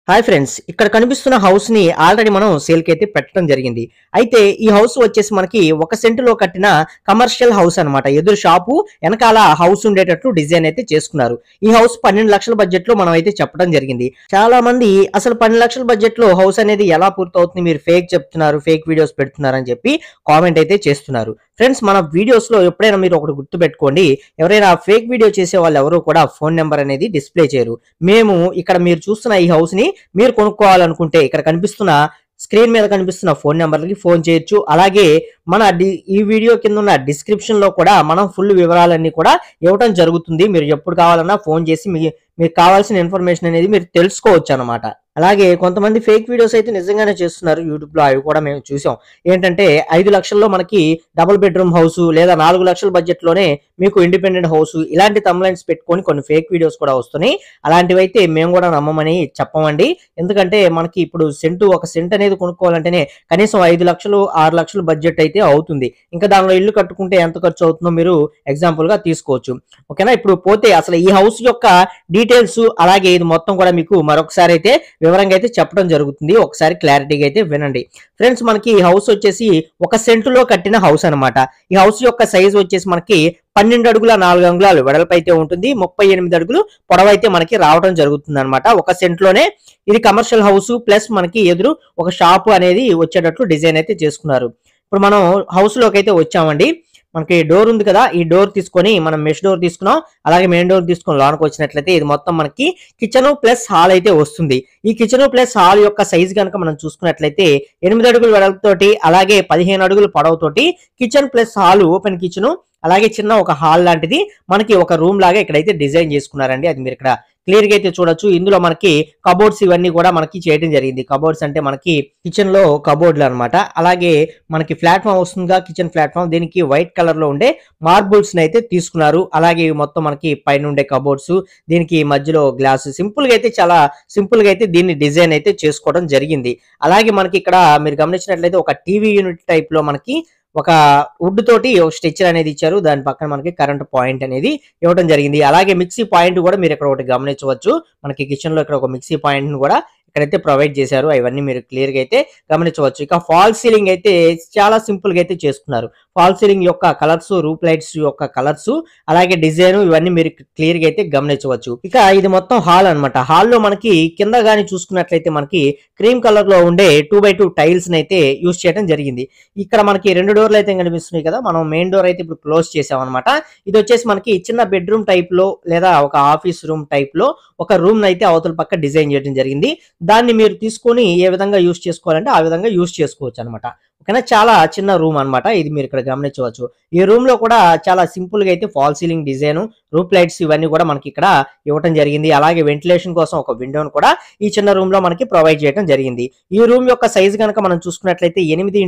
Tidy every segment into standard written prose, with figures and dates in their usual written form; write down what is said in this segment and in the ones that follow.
Hi friends, ఇక్కడ కనిపిస్తున్న house ని ఆల్రెడీ మనం సేల్ కి అయితే పెట్టడం జరిగింది. అయితే ఈ హౌస్ వచ్చేసి మనకి 1 సెంటులో కట్టిన కమర్షియల్ హౌస్ అన్నమాట. ఎదురు షాపు వెనకాల హౌస్ ఉండేటట్టు డిజైన్ అయితే చేసుకున్నారు. ఈ హౌస్ 12 లక్షల బడ్జెట్ లో మనం అయితే చెప్పడం జరిగింది. చాలా మంది అసలు 12 లక్షల బడ్జెట్ లో హౌస్ అనేది ఎలా పూర్తవుతుంది, మీరు ఫేక్ చెప్తున్నారు, ఫేక్ వీడియోస్ పెడుతున్నారు అని చెప్పి కామెంట్ అయితే చేస్తున్నారు. ఫ్రెండ్స్, మన వీడియోస్ లో ఎప్పుడైనా మీరు ఒకటి గుర్తు పెట్టుకోండి, ఎవరైనా ఫేక్ వీడియో చేసే వాళ్ళు ఎవరు కూడా ఫోన్ నెంబర్ అనేది డిస్ప్లే చేయరు. మేము ఇక్కడ మీరు చూస్తున్న ఈ హౌస్ ని మీరు కొనుక్కోవాలనుకుంటే ఇక్కడ కనిపిస్తున్న స్క్రీన్ మీద కనిపిస్తున్న ఫోన్ నెంబర్లకి ఫోన్ చేయొచ్చు. అలాగే మన ఈ వీడియో కింద ఉన్న డిస్క్రిప్షన్ లో కూడా మనం ఫుల్ వివరాలన్నీ కూడా ఇవ్వడం జరుగుతుంది. మీరు ఎప్పుడు కావాలన్నా ఫోన్ చేసి మీకు కావాల్సిన ఇన్ఫర్మేషన్ అనేది మీరు తెలుసుకోవచ్చు అన్నమాట. అలాగే కొంతమంది ఫేక్ వీడియోస్ అయితే నిజంగానే చేస్తున్నారు యూట్యూబ్ లో, అవి కూడా మేము చూసాం. ఏంటంటే 5 లక్షల్లో మనకి డబుల్ బెడ్రూమ్ హౌస్ లేదా 4 లక్షల బడ్జెట్ లోనే మీకు ఇండిపెండెంట్ హౌస్, ఇలాంటి తమ్లైన్స్ పెట్టుకొని కొన్ని ఫేక్ వీడియోస్ కూడా వస్తున్నాయి. అలాంటివి అయితే మేము కూడా నమ్మమని చెప్పమండి. ఎందుకంటే మనకి ఇప్పుడు ఒక సెంట్ అనేది కొనుక్కోవాలంటేనే కనీసం 5 లక్షలు 6 లక్షలు బడ్జెట్ అయితే అవుతుంది. ఇంకా దానిలో ఇల్లు కట్టుకుంటే ఎంత ఖర్చు అవుతుందో మీరు ఎగ్జాంపుల్ గా తీసుకోవచ్చు. ఓకేనా, ఇప్పుడు పోతే అసలు ఈ హౌస్ యొక్క డీటెయిల్స్ అలాగే ఇది మొత్తం కూడా మీకు మరొకసారి అయితే వివరంగా అయితే చెప్పడం జరుగుతుంది. ఒకసారి క్లారిటీగా అయితే వినండి. ఫ్రెండ్స్, మనకి ఈ హౌస్ వచ్చేసి 1 సెంటులో కట్టిన హౌస్ అన్నమాట. ఈ హౌస్ యొక్క సైజ్ వచ్చేసి మనకి 12 అడుగుల 4 అంగుళాలు వెడల్పు అయితే ఉంటుంది. 38 అడుగులు పొడవు అయితే మనకి రావడం జరుగుతుంది అనమాట. 1 సెంట్లోనే ఇది కమర్షియల్ హౌస్ ప్లస్ మనకి ఎదురు ఒక షాపు అనేది వచ్చేటట్లు డిజైన్ అయితే చేసుకున్నారు. ఇప్పుడు మనం హౌస్ లోకి అయితే వచ్చామండి. మనకి డోర్ ఉంది కదా, ఈ డోర్ తీసుకొని మనం మెష్ డోర్ తీసుకున్నాం. అలాగే మెయిన్ డోర్ తీసుకొని లోనికి వచ్చినట్లయితే ఇది మొత్తం మనకి కిచెన్ ప్లస్ హాల్ అయితే వస్తుంది. ఈ కిచెన్ ప్లస్ హాల్ యొక్క సైజ్ కనుక మనం చూసుకున్నట్లయితే 8 అడుగుల వెడల్పుతోటి అలాగే 15 అడుగుల పొడవుతోటి kitchen plus hall, open kitchen, అలాగే చిన్న ఒక హాల్ లాంటిది మనకి ఒక రూమ్ లాగా ఇక్కడైతే డిజైన్ చేసుకున్నారండి. అది మీరు ఇక్కడ క్లియర్ గా అయితే చూడొచ్చు. ఇందులో మనకి కబోర్డ్స్ ఇవన్నీ కూడా మనకి చేయడం జరిగింది. కబోర్డ్స్ అంటే మనకి కిచెన్ లో కబోర్డ్లు అనమాట. అలాగే మనకి ప్లాట్ఫామ్ వస్తుందిగా, కిచెన్ ప్లాట్ఫామ్, దీనికి వైట్ కలర్ లో ఉండే మార్బుల్స్ అయితే తీసుకున్నారు. అలాగే మొత్తం మనకి పైన ఉండే కబోర్డ్స్, దీనికి మధ్యలో గ్లాస్, సింపుల్ గా అయితే చాలా సింపుల్ గా అయితే దీన్ని డిజైన్ అయితే చేసుకోవడం జరిగింది. అలాగే మనకి ఇక్కడ మీరు గమనించినట్లయితే ఒక టీవీ యూనిట్ టైప్ లో మనకి ఒక వుడ్ తోటి ఒక స్ట్రెచ్చర్ అనేది ఇచ్చారు. దాని పక్కన మనకి కరెంట్ పాయింట్ అనేది ఇవ్వడం జరిగింది. అలాగే మిక్సీ పాయింట్ కూడా మీరు ఇక్కడ ఒకటి గమనించవచ్చు. మనకి కిచెన్ లో ఇక్కడ ఒక మిక్సీ పాయింట్ ను కూడా ఇక్కడైతే ప్రొవైడ్ చేశారు. అవన్నీ మీరు క్లియర్ గా అయితే గమనించవచ్చు. ఇక ఫాల్ సీలింగ్ అయితే చాలా సింపుల్ గా అయితే చేసుకున్నారు. ఫాల్ సీలింగ్ యొక్క కలర్స్, రూప్ లైట్స్ యొక్క కలర్స్, అలాగే డిజైన్, ఇవన్నీ మీరు క్లియర్ గా అయితే గమనించవచ్చు. ఇక ఇది మొత్తం హాల్ అనమాట. హాల్లో మనకి కింద గాని చూసుకున్నట్లయితే మనకి క్రీమ్ కలర్ లో ఉండే 2x2 టైల్స్ అయితే యూజ్ చేయడం జరిగింది. ఇక్కడ మనకి 2 డోర్లు అయితే కనిపిస్తున్నాయి కదా. మనం మెయిన్ డోర్ అయితే ఇప్పుడు క్లోజ్ చేసాం అనమాట. ఇది వచ్చేసి మనకి చిన్న బెడ్రూమ్ టైప్ లో లేదా ఒక ఆఫీస్ రూమ్ టైప్ లో ఒక రూమ్ అయితే అవతల పక్క డిజైన్ చేయడం జరిగింది. దాన్ని మీరు తీసుకొని ఏ విధంగా యూజ్ చేసుకోవాలంటే ఆ విధంగా యూజ్ చేసుకోవచ్చు అనమాట. ఓకేనా, చాలా చిన్న రూమ్ అనమాట. ఇది మీరు ఇక్కడ గమనించవచ్చు. ఈ రూమ్ లో కూడా చాలా సింపుల్ గా అయితే fall ceiling design, roof lights ఇవన్నీ కూడా మనకి ఇక్కడ ఇవ్వడం జరిగింది. అలాగే వెంటిలేషన్ కోసం ఒక విండోను కూడా ఈ చిన్న రూమ్ లో మనకి ప్రొవైడ్ చేయడం జరిగింది. ఈ రూమ్ యొక్క సైజ్ కనుక మనం చూసుకున్నట్లయితే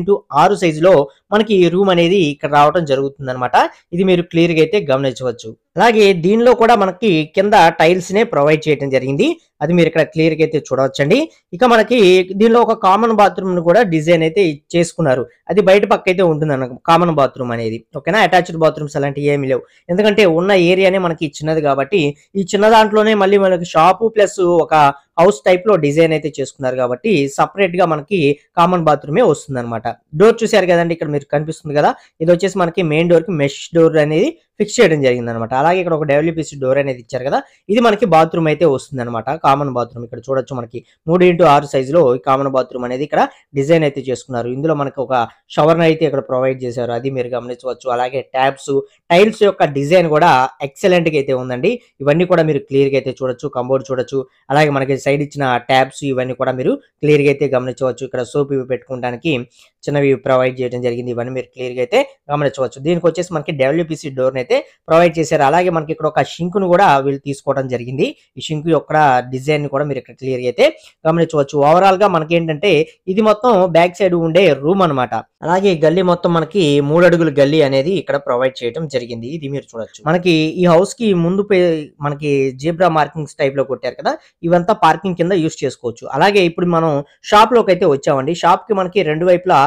8x6 సైజులో మనకి ఈ రూమ్ అనేది ఇక్కడ రావడం జరుగుతుంది అనమాట. ఇది మీరు క్లియర్ గా అయితే గమనించవచ్చు. అలాగే దీనిలో కూడా మనకి కింద టైల్స్ నే ప్రొవైడ్ చేయడం జరిగింది. అది మీరు ఇక్కడ క్లియర్ గా అయితే చూడవచ్చండి. ఇక మనకి దీనిలో ఒక కామన్ బాత్రూమ్ ను కూడా డిజైన్ అయితే చేసుకున్నారు. అది బయట పక్క అయితే ఉంటుంది అన్న కామన్ బాత్రూమ్ అనేది. ఓకేనా, అటాచ్డ్ బాత్రూమ్స్ అలాంటివి ఏమీ లేవు. ఎందుకంటే ఉన్న ఏరియానే మనకి చిన్నది కాబట్టి ఈ చిన్న దాంట్లోనే మళ్ళీ మనకి షాపు ప్లస్ ఒక హౌస్ టైప్ లో డిజైన్ అయితే చేసుకున్నారు కాబట్టి సపరేట్ గా మనకి కామన్ బాత్రూమే వస్తుంది అనమాట. డోర్ చూసారు కదండి, ఇక్కడ మీరు కనిపిస్తుంది కదా. ఇది వచ్చేసి మనకి మెయిన్ డోర్ కి మెష్ డోర్ అనేది ఫిక్స్ చేయడం జరిగింది అనమాట. అలాగే ఇక్కడ ఒక డబ్ల్యూపీసీ డోర్ అనేది ఇచ్చారు కదా. ఇది మనకి బాత్రూమ్ అయితే వస్తుంది అనమాట, కామన్ బాత్రూమ్. ఇక్కడ చూడొచ్చు మనకి 3x6 సైజులో ఈ కామన్ బాత్రూమ్ అనేది ఇక్కడ డిజైన్ అయితే చేసుకున్నారు. ఇందులో మనకి ఒక షవర్ అయితే ఇక్కడ ప్రొవైడ్ చేశారు. అది మీరు గమనించవచ్చు. అలాగే ట్యాబ్స్, టైల్స్ యొక్క డిజైన్ కూడా ఎక్సలెంట్ గా అయితే ఉందండి. ఇవన్నీ కూడా మీరు క్లియర్ గా అయితే చూడొచ్చు. కంబోర్డ్ చూడొచ్చు. అలాగే మనకి సైడ్ ఇచ్చిన ట్యాబ్స్ ఇవన్నీ కూడా మీరు క్లియర్ గా అయితే గమనించవచ్చు. ఇక్కడ సోప్ ఇవి పెట్టుకోవడానికి చిన్నవి ప్రొవైడ్ చేయడం జరిగింది. ఇవన్నీ మీరు క్లియర్ గా అయితే గమనించవచ్చు. దీనికి వచ్చేసి మనకి డబ్ల్యూపీసీ డోర్ అయితే ప్రొవైడ్ చేశారు. అలాగే మనకి ఇక్కడ ఒక షింక్ ను కూడా వీళ్ళు తీసుకోవడం జరిగింది. ఈ షింక్ యొక్క డిజైన్ ని కూడా మీరు ఇక్కడ క్లియర్ గా అయితే గమనించవచ్చు. ఓవరాల్ గా మనకి ఏంటంటే ఇది మొత్తం బ్యాక్ సైడ్ ఉండే రూమ్ అనమాట. అలాగే గల్లీ మొత్తం మనకి 3 అడుగుల గల్లీ అనేది ఇక్కడ ప్రొవైడ్ చేయడం జరిగింది. ఇది మీరు చూడొచ్చు. మనకి ఈ హౌస్ కి ముందు మనకి జీబ్రా మార్కింగ్స్ టైప్ లో కొట్టారు కదా, ఇవంతా పార్కింగ్ కింద యూస్ చేసుకోవచ్చు. అలాగే ఇప్పుడు మనం షాప్ లోకి అయితే వచ్చామండి. షాప్ కి మనకి రెండు వైపులా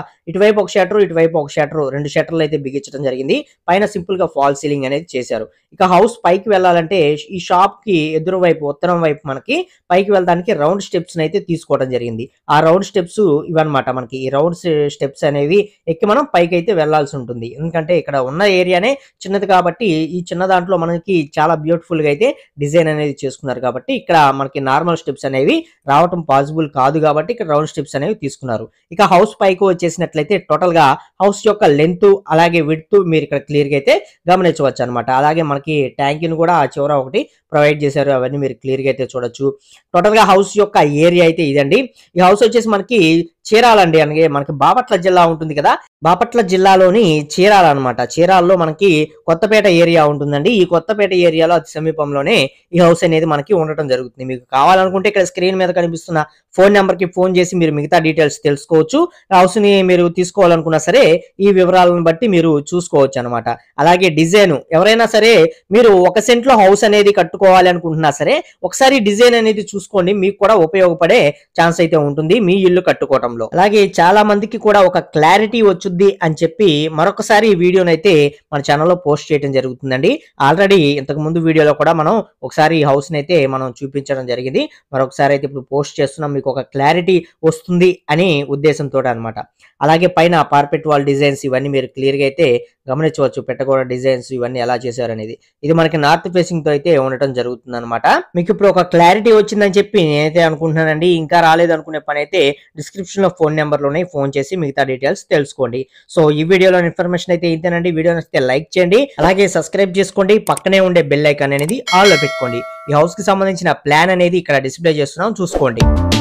ఇటువైపు ఒక షట్టర్, ఇటువైపు ఒక షట్టర్, 2 షట్టర్లు అయితే బిగించడం జరిగింది. పైన సింపుల్ గా ఫాల్ సీలింగ్ అనేది చేశారు. ఇక హౌస్ పైకి వెళ్ళాలంటే ఈ షాప్ కి ఎదురు వైపు ఉత్తరం వైపు మనకి పైకి వెళ్ళడానికి రౌండ్ స్టెప్స్ అయితే తీసుకోవడం జరిగింది. ఆ రౌండ్ స్టెప్స్ ఇవన్నమాట. మనకి ఈ రౌండ్ స్టెప్స్ అనేవి ఎక్కి మనం పైకి అయితే వెళ్లాల్సి ఉంటుంది. ఎందుకంటే ఇక్కడ ఉన్న ఏరియానే చిన్నది కాబట్టి ఈ చిన్న దాంట్లో మనకి చాలా బ్యూటిఫుల్ గా అయితే డిజైన్ అనేది చేసుకున్నారు కాబట్టి ఇక్కడ మనకి నార్మల్ స్టెప్స్ అనేవి రావటం పాసిబుల్ కాదు కాబట్టి ఇక్కడ రౌండ్ స్టెప్స్ అనేవి తీసుకున్నారు. ఇక హౌస్ పైకి వచ్చేసినట్లయితే టోటల్ గా హౌస్ యొక్క లెంత్ అలాగే విడ్త్ మీరు ఇక్కడ క్లియర్ గా అయితే గమనించవచ్చు అనమాట. అలాగే మనకి ట్యాంక్ ని కూడా ఆ చివర ఒకటి ప్రొవైడ్ చేశారు. అవన్నీ మీరు క్లియర్ గా అయితే చూడొచ్చు. టోటల్ గా హౌస్ యొక్క ఏరియా అయితే ఇదండి. ఈ హౌస్ వచ్చేసి మనకి చీరాల అండి. అలాగే మనకి బాపట్ల జిల్లా ఉంటుంది కదా, బాపట్ల జిల్లాలోని చీరాల అనమాట. చీరాలలో మనకి కొత్తపేట ఏరియా ఉంటుందండి. ఈ కొత్తపేట ఏరియాలో అతి సమీపంలోనే ఈ హౌస్ అనేది మనకి ఉండటం జరుగుతుంది. మీకు కావాలనుకుంటే ఇక్కడ స్క్రీన్ మీద కనిపిస్తున్న ఫోన్ నెంబర్ కి ఫోన్ చేసి మీరు మిగతా డీటెయిల్స్ తెలుసుకోవచ్చు. హౌస్ ని మీరు తీసుకోవాలనుకున్నా సరే ఈ వివరాలను బట్టి మీరు చూసుకోవచ్చు అనమాట. అలాగే డిజైన్ ఎవరైనా సరే మీరు 1 సెంట్లో హౌస్ అనేది కట్టుకోవాలి అనుకుంటున్నా సరే ఒకసారి డిజైన్ అనేది చూసుకోండి. మీకు కూడా ఉపయోగపడే ఛాన్స్ అయితే ఉంటుంది మీ ఇల్లు కట్టుకోవడంలో. అలాగే చాలా మందికి కూడా ఒక క్లారిటీ వచ్చుద్ది అని చెప్పి మరొకసారి ఈ వీడియోని అయితే మన ఛానల్లో పోస్ట్ చేయడం జరుగుతుందండి. ఆల్రెడీ ఇంతకు ముందు వీడియోలో కూడా మనం ఒకసారి ఈ హౌస్ ని అయితే మనం చూపించడం జరిగింది. మరొకసారి అయితే ఇప్పుడు పోస్ట్ చేస్తున్నాం. మీకు ఒక క్లారిటీ వస్తుంది అని ఉద్దేశంతో అనమాట. అలాగే పైన పార్పెట్ వాల్ డిజైన్స్ ఇవన్నీ మీరు క్లియర్ గా అయితే గమనించవచ్చు. పెట్టగోడ డిజైన్స్ ఇవన్నీ ఎలా చేశారు అనేది. ఇది మనకి నార్త్ ఫేసింగ్ తో అయితే ఉండటం జరుగుతుంది అనమాట. మీకు ఇప్పుడు ఒక క్లారిటీ వచ్చిందని చెప్పి నేనైతే అనుకుంటున్నానండి. ఇంకా రాలేదు అనుకునే పని అయితే డిస్క్రిప్షన్ లో ఫోన్ నెంబర్ లోనే ఫోన్ చేసి మిగతా డీటెయిల్స్ తెలుసుకోండి. సో ఈ వీడియోలో ఇన్ఫర్మేషన్ అయితే ఇంతేనండి. వీడియో నచ్చితే లైక్ చేయండి, అలాగే సబ్స్క్రైబ్ చేసుకోండి. పక్కనే ఉండే బెల్ ఐకాన్ అనేది ఆల్ లో పెట్టుకోండి. ఈ హౌస్ కి సంబంధించిన ప్లాన్ అనేది ఇక్కడ డిస్ప్లే చేస్తున్నాం, చూసుకోండి.